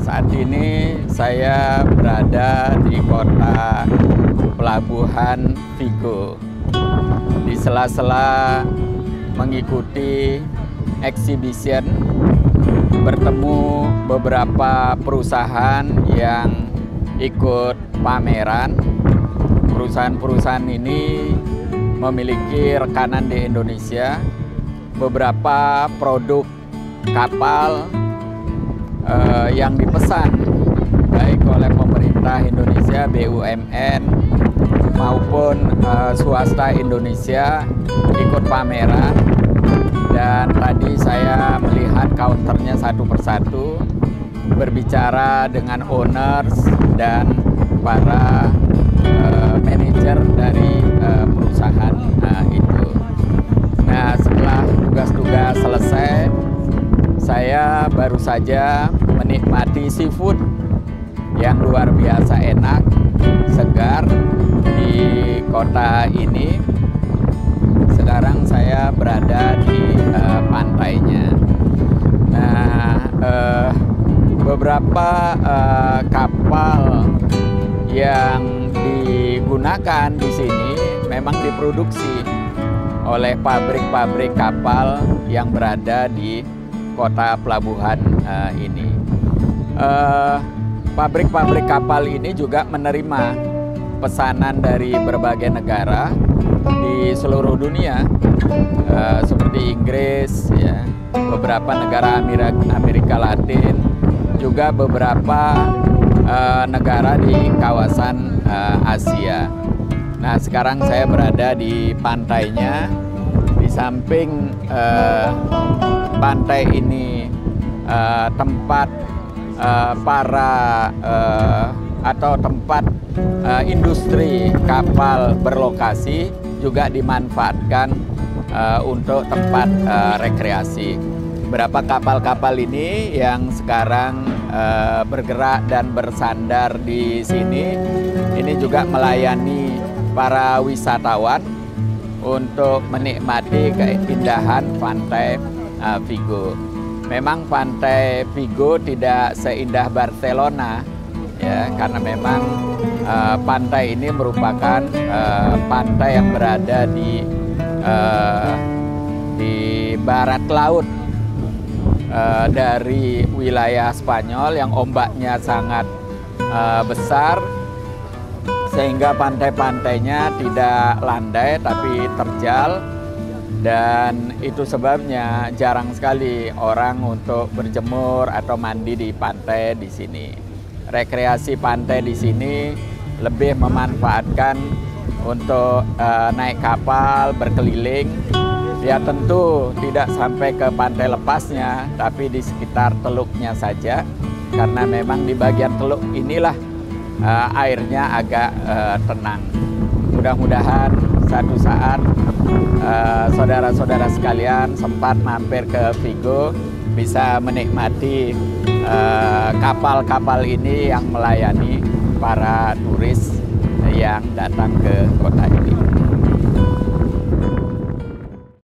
Saat ini saya berada di kota pelabuhan Vigo. Di sela-sela mengikuti exhibition, bertemu beberapa perusahaan yang ikut pameran. Perusahaan-perusahaan ini memiliki rekanan di Indonesia. Beberapa produk kapal yang dipesan baik oleh pemerintah Indonesia, BUMN maupun swasta Indonesia ikut pameran. Dan tadi saya melihat counternya satu persatu, berbicara dengan owners dan para manajer dari perusahaan itu. Nah, setelah tugas-tugas selesai, saya baru saja menikmati seafood yang luar biasa enak, segar di kota ini. Sekarang saya berada di pantainya. Nah, beberapa kapal yang digunakan di sini memang diproduksi oleh pabrik-pabrik kapal yang berada di kota pelabuhan ini. Pabrik-pabrik kapal ini juga menerima pesanan dari berbagai negara di seluruh dunia, seperti Inggris, ya, beberapa negara Amerika Latin, juga beberapa negara di kawasan Asia. Nah, sekarang saya berada di pantainya. Di samping pantai ini tempat tempat industri kapal berlokasi, juga dimanfaatkan untuk tempat rekreasi. Berapa kapal-kapal ini yang sekarang bergerak dan bersandar di sini, ini juga melayani para wisatawan untuk menikmati keindahan pantai Vigo. Memang pantai Vigo tidak seindah Barcelona, ya, karena memang pantai ini merupakan pantai yang berada di barat laut dari wilayah Spanyol yang ombaknya sangat besar, sehingga pantai-pantainya tidak landai tapi terjal. Dan itu sebabnya jarang sekali orang untuk berjemur atau mandi di pantai di sini. Rekreasi pantai di sini lebih memanfaatkan untuk naik kapal berkeliling. Ya, tentu tidak sampai ke pantai lepasnya, tapi di sekitar teluknya saja, karena memang di bagian teluk inilah airnya agak tenang. Mudah-mudahan satu saat saudara-saudara sekalian sempat mampir ke Vigo, bisa menikmati kapal-kapal ini yang melayani para turis yang datang ke kota ini.